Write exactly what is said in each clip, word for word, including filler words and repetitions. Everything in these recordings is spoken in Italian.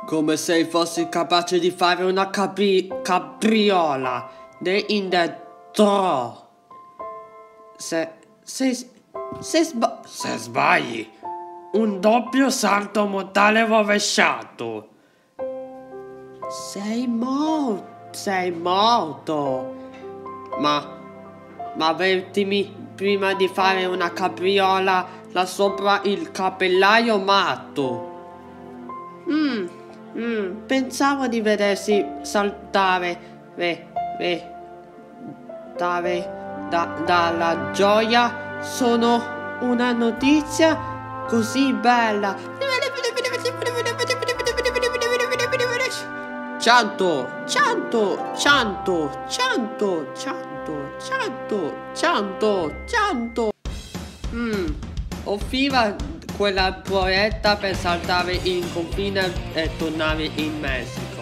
Come se fossi capace di fare una capri capriola in dentro. Se... se... se, sba se sbagli, un doppio salto mortale rovesciato. Sei morto. Sei morto. Ma... ma avvertimi prima di fare una capriola là sopra il cappellaio matto. Mmm, mm, pensavo di vedersi saltare, ve, ve, dare, da, dalla gioia. Sono una notizia così bella. Cianto, cianto, cianto, cianto, cianto, cianto, cianto, cianto. Mmm, offriva quella proietta per saltare in confine e tornare in Messico.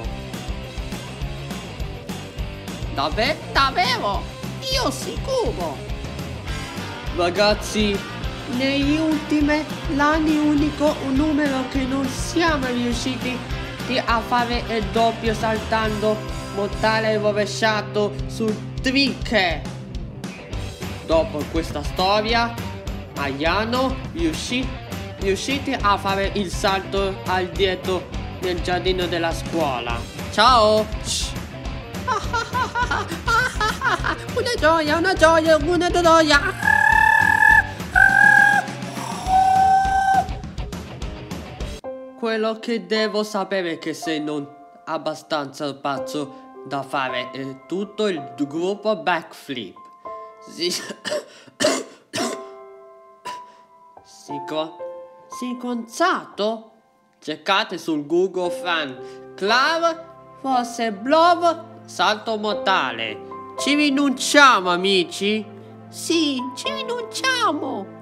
Davvero? Davvero? Io sicuro! Ragazzi, negli ultimi anni unico un numero che non siamo riusciti a fare il doppio saltando mortale rovesciato sul trick. Dopo questa storia, Mariano riuscì, riusciti a fare il salto al dietro nel giardino della scuola. Ciao! Una gioia, una gioia, una gioia! Quello che devo sapere è che sei non abbastanza pazzo da fare è tutto il gruppo backflip. Si... Sico... Siconzato? Cercate sul Google Fan Club, forse Blob, salto mortale. Ci rinunciamo, amici? Sì, ci rinunciamo.